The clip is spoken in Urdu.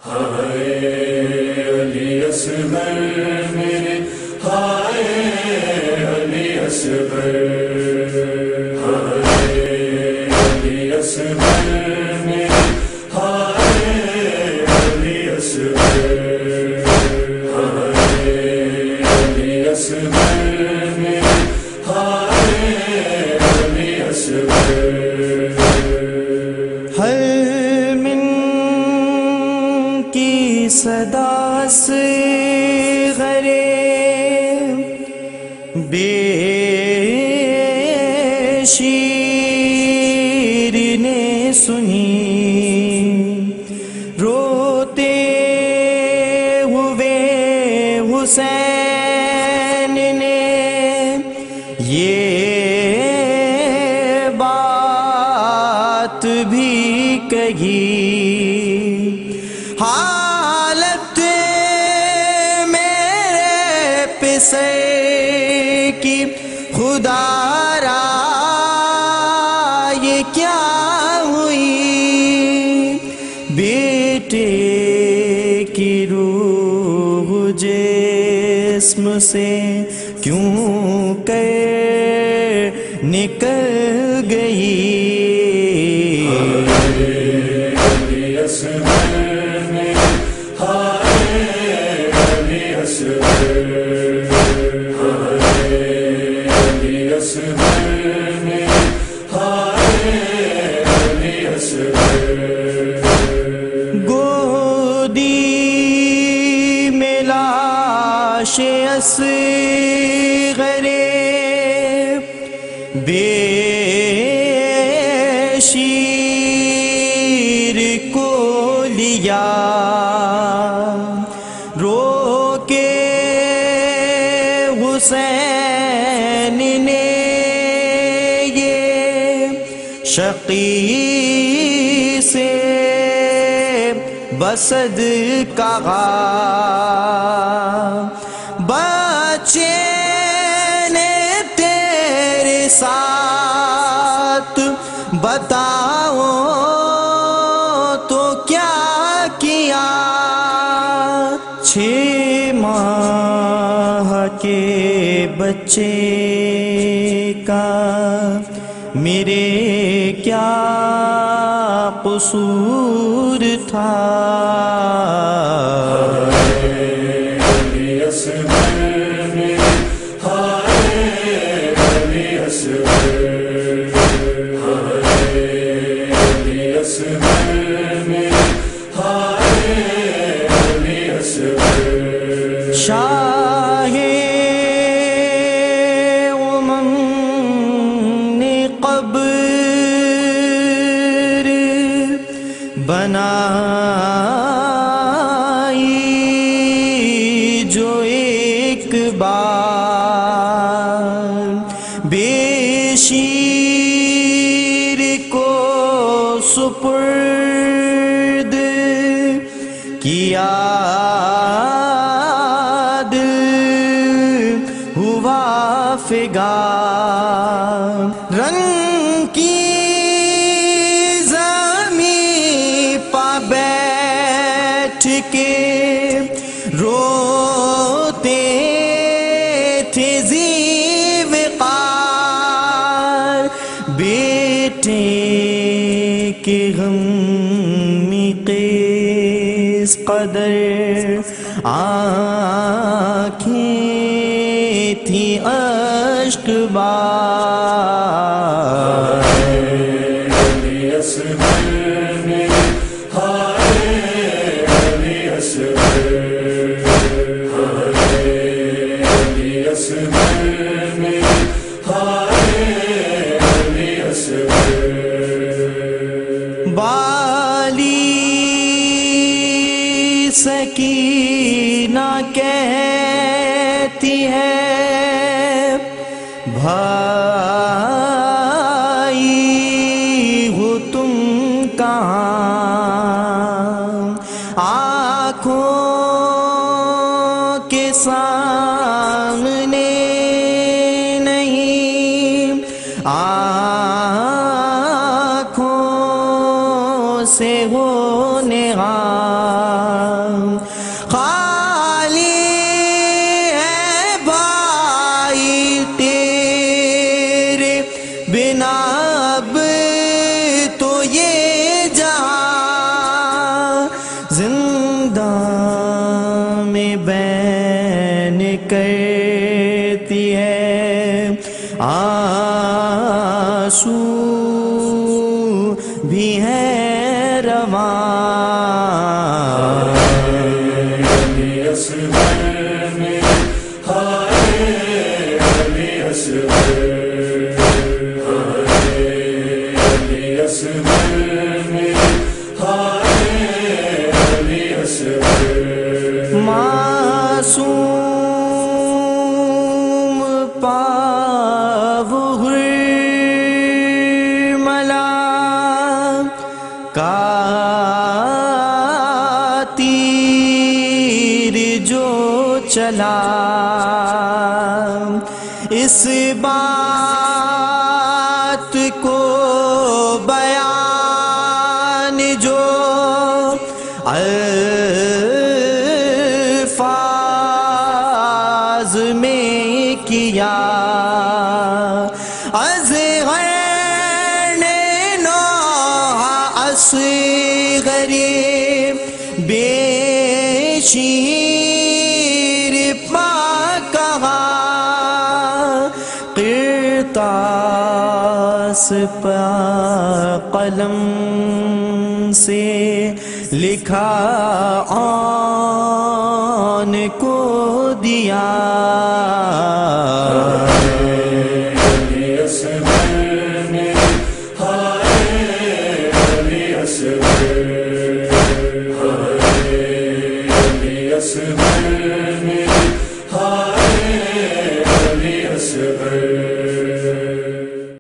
علی اصغر میرے ہائے علی اصغر، علی اصغر میرے ہائے علی اصغر، علی اصغر میرے ہائے علی اصغر۔ ہر من کی صدا سے غرے بے شیر نے سنی، روتے ہوئے حسین نے یہ بات بھی کہی، حالت میرے پسر کی خدا را یہ کیا ہوئی، بیٹے کی روح جسم سے کیوں کر نکل گئی۔ علی اصغر میرے ہائے علی اصغر، علی اصغر میرے ہائے علی اصغر۔ گودی میں لاش اصغر بے شیر کو لیا، رو کے حسین نے یہ شقی سے بسد کہا، بچے نے تیرے ساتھ بتاؤ تو کیا کیا، 6 ماہ کے بچے کا میرے کیا قصور تھا۔ علی اصغر میرے ہائے علی اصغر، علی اصغر میرے ہائے علی اصغر۔ شاہ امم نے قبر بنائی جو ایک بار، بے شیر کو سپرد کیا، دل ہوا فگار، رنگ کی زمین پا بیٹھ کے روتے تھے ذی وقار، بیٹے کے غم میں کس قدر آنکھیں تھی اشک بار۔ علی اصغر میرے ہائے علی اصغر، علی اصغر میرے ہائے علی اصغر۔ بالی سکینہ کہتی ہے بھائی ہو تم کہاں، آنکھوں کے سامنے نہیں، آنکھوں سے ہو نہال، بیٹے دام بین کرتی ہے، آنسو بھی ہے رواں، علی اصغر میں ہائے علی اصغر، علی اصغر میں ہائے علی اصغر، معصوم پاو ملا کا تیر جو چلا، اس بات کو بیان جو الفاظ میں کیا، اصغر نے نوح اصغری بے شیر پا کہا، قرطاس پا قلم سے لکھا آن کو دیا، علی اصغر میں ہائے علی اصغر، علی اصغر میں ہائے علی اصغر۔